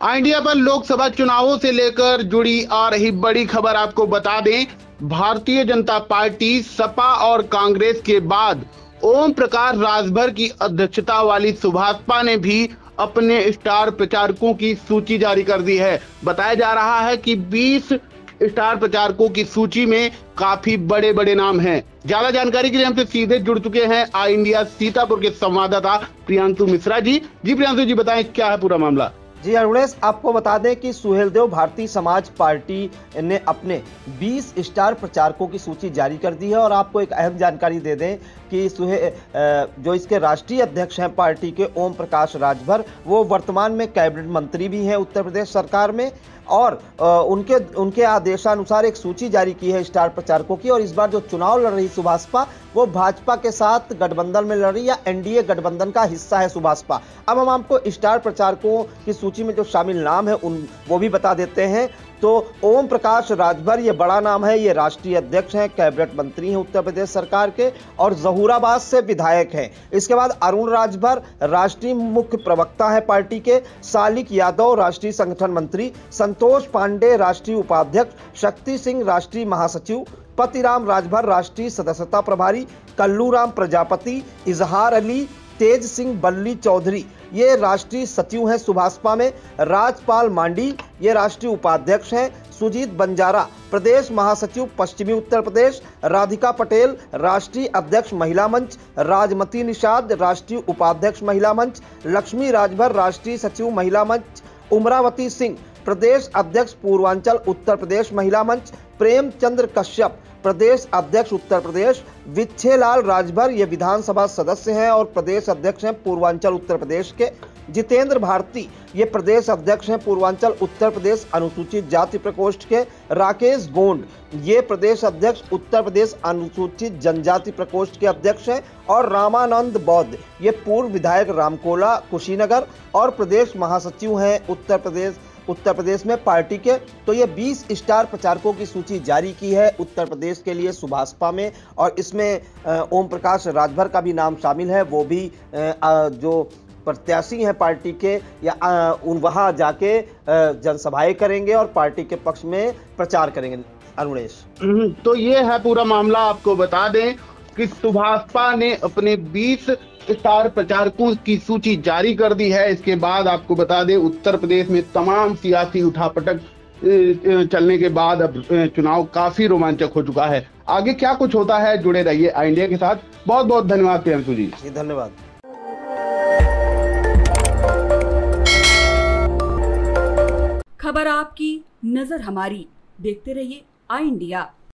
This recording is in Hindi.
इंडिया पर लोकसभा चुनावों से लेकर जुड़ी आ रही बड़ी खबर आपको बता दें। भारतीय जनता पार्टी, सपा और कांग्रेस के बाद ओम प्रकाश राजभर की अध्यक्षता वाली सुभाषपा ने भी अपने स्टार प्रचारकों की सूची जारी कर दी है। बताया जा रहा है कि 20 स्टार प्रचारकों की सूची में काफी बड़े बड़े नाम हैं। ज्यादा जानकारी के लिए हमसे सीधे जुड़ चुके हैं आई इंडिया सीतापुर के संवाददाता प्रियांशु मिश्रा जी। प्रियांशु जी, बताएं क्या है पूरा मामला। जी अरुणेश, आपको बता दें कि सुहेलदेव भारतीय समाज पार्टी ने अपने 20 स्टार प्रचारकों की सूची जारी कर दी है। और आपको एक अहम जानकारी दे दें कि जो इसके राष्ट्रीय अध्यक्ष हैं पार्टी के, ओम प्रकाश राजभर, वो वर्तमान में कैबिनेट मंत्री भी हैं उत्तर प्रदेश सरकार में। और उनके आदेशानुसार एक सूची जारी की है स्टार प्रचारकों की। और इस बार जो चुनाव लड़ रही सुभाषपा, वो भाजपा के साथ गठबंधन में लड़ रही या एनडीए गठबंधन का हिस्सा है सुभाषपा। अब हम आपको स्टार प्रचारकों की सूची में जो शामिल नाम है वो भी बता देते हैं। तो ओम प्रकाश राजभर, ये बड़ा नाम है, ये राष्ट्रीय अध्यक्ष हैं, कैबिनेट मंत्री हैं उत्तर प्रदेश सरकार के और जहूराबाद से विधायक हैं। इसके बाद अरुण राजभर राष्ट्रीय मुख्य प्रवक्ता है पार्टी के, सालिक यादव राष्ट्रीय संगठन मंत्री, संतोष पांडे राष्ट्रीय उपाध्यक्ष, शक्ति सिंह राष्ट्रीय महासचिव, पतिराम राजभर राष्ट्रीय सदस्यता प्रभारी, कल्लूराम प्रजापति, इजहार अली, तेज सिंह बल्ली चौधरी ये राष्ट्रीय सचिव हैं सुभाषपा में, राजपाल मांडी ये राष्ट्रीय उपाध्यक्ष हैं, सुजीत बंजारा प्रदेश महासचिव पश्चिमी उत्तर प्रदेश, राधिका पटेल राष्ट्रीय अध्यक्ष महिला मंच, राजमती निषाद राष्ट्रीय उपाध्यक्ष महिला मंच, लक्ष्मी राजभर राष्ट्रीय सचिव महिला मंच, उमरावती सिंह प्रदेश अध्यक्ष पूर्वांचल उत्तर प्रदेश महिला मंच, प्रेमचंद्र कश्यप प्रदेश अध्यक्ष उत्तर प्रदेश, विच्छेलाल राजभर ये विधानसभा सदस्य हैं और प्रदेश अध्यक्ष हैं पूर्वांचल उत्तर प्रदेश के, जितेंद्र भारती ये प्रदेश अध्यक्ष हैं पूर्वांचल उत्तर प्रदेश अनुसूचित जाति प्रकोष्ठ के, राकेश गोंड ये प्रदेश अध्यक्ष उत्तर प्रदेश अनुसूचित जनजाति प्रकोष्ठ के अध्यक्ष हैं और रामानंद बौद्ध ये पूर्व विधायक रामकोला कुशीनगर और प्रदेश महासचिव हैं उत्तर प्रदेश में पार्टी के। तो ये 20 स्टार प्रचारकों की सूची जारी की है उत्तर प्रदेश के लिए सुभाषपा में। और इसमें ओम प्रकाश राजभर का भी नाम शामिल है, वो भी जो प्रत्याशी हैं पार्टी के या वहां जाके जनसभाएं करेंगे और पार्टी के पक्ष में प्रचार करेंगे। अरुणेश, तो ये है पूरा मामला। आपको बता दें कि सुभाषपा ने अपने 20 स्टार प्रचारकों की सूची जारी कर दी है। इसके बाद आपको बता दें उत्तर प्रदेश में तमाम सियासी उठापटक चलने के बाद अब चुनाव काफी रोमांचक हो चुका है। आगे क्या कुछ होता है, जुड़े रहिए आई इंडिया के साथ। बहुत बहुत धन्यवाद प्रियांशु जी। धन्यवाद। खबर आपकी, नजर हमारी। देखते रहिए आई इंडिया।